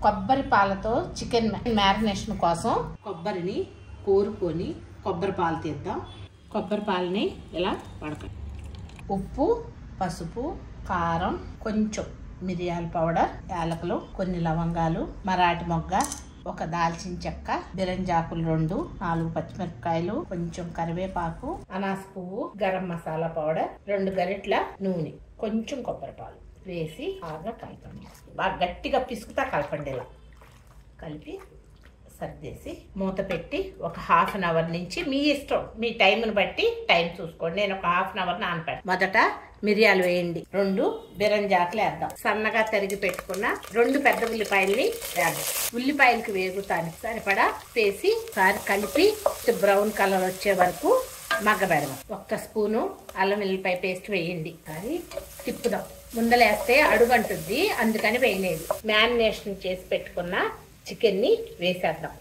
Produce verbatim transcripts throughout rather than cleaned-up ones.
కొబ్బరి పాలతో chicken marination కోసం కొబ్బరిని కోరుకొని కొబ్బరి పాలు తీద్దాం. కొబ్బరి పాలని ఇలా పడకండి. ఉప్పు, పసుపు, కారం, కొంచెం మిరియాల పౌడర్, యాలకులు, కొన్ని లవంగాలు, మరాఠీ మొగ్గ, ఒక దాల్చిన చెక్క, బిరంజాకులు రెండు, నాలుగు పచ్చిమిరపకాయలు, కొంచెం కరివేపాకు, అనాస పువ్వు, గరం మసాలా పౌడర్, రెండు గరిటెల నూనె, కొంచెం కొబ్బరి పాలు వేసి బాగా కలపండి. బాగా గట్టిగా పిసుకుతా కలపండి. ఇలా కలిపి సర్దేసి మూత పెట్టి ఒక హాఫ్ అన్ అవర్ నుంచి మీ ఇష్టం, మీ టైంని బట్టి టైం చూసుకోండి. నేను ఒక హాఫ్ అన్ అవర్ నానపెట్టాను. మొదట మిరియాలు వేయండి. రెండు బిరంజాకులు వేద్దాం. సన్నగా తరిగి పెట్టుకున్న రెండు పెద్ద ఉల్లిపాయల్ని వేద్దాం. ఉల్లిపాయలకి వేగుతానికి సరిపడా వేసి సారి కలిపి బ్రౌన్ కలర్ వచ్చే వరకు మగ్గబెడదాం. ఒక్క స్పూను అల్లం వెల్లిపాయ పేస్ట్ వేయండి. అది తిప్పుదాం. ముందలేస్తే అడుగంటుంది, అందుకని వేయలేదు. మ్యారినేషన్ చేసి పెట్టుకున్న చికెన్ ని వేసేద్దాం.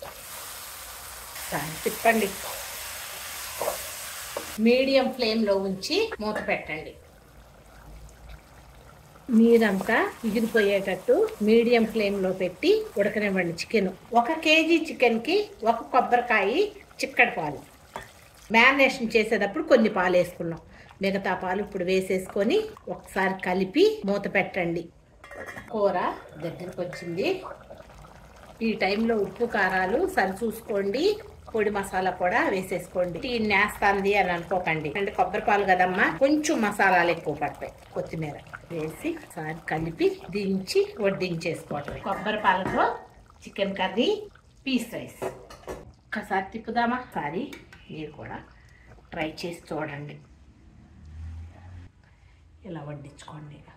తిప్పండి. మీడియం ఫ్లేమ్ లో ఉంచి మూత పెట్టండి. నీరంతా ఎగిరిపోయేటట్టు మీడియం ఫ్లేమ్ లో పెట్టి ఉడకనివ్వండి. చికెన్ ఒక కేజీ చికెన్ కి ఒక కొబ్బరికాయ చిక్కడి పాలు. మ్యారినేషన్ చేసేటప్పుడు కొన్ని పాలు వేసుకున్నాం. మిగతా పాలు ఇప్పుడు వేసేసుకొని ఒకసారి కలిపి మూత పెట్టండి. కూర దగ్గరకు వచ్చింది. ఈ టైంలో ఉప్పు కారాలు సరి చూసుకోండి. పొడి మసాలా కూడా వేసేసుకోండి. టీ నేస్తాంది అని అనుకోకండి, అంటే కొబ్బరి పాలు కదమ్మా, కొంచెం మసాలాలు ఎక్కువ పడతాయి. కొత్తిమీర వేసి ఒకసారి కలిపి దించి వడ్డించేసుకోవటం. కొబ్బరి పాలతో చికెన్ కర్రీ, పీస్ రైస్. ఒకసారి తిప్పుదామా? సారి మీరు కూడా ట్రై చేసి చూడండి. ఇలా వడ్డించుకోండి.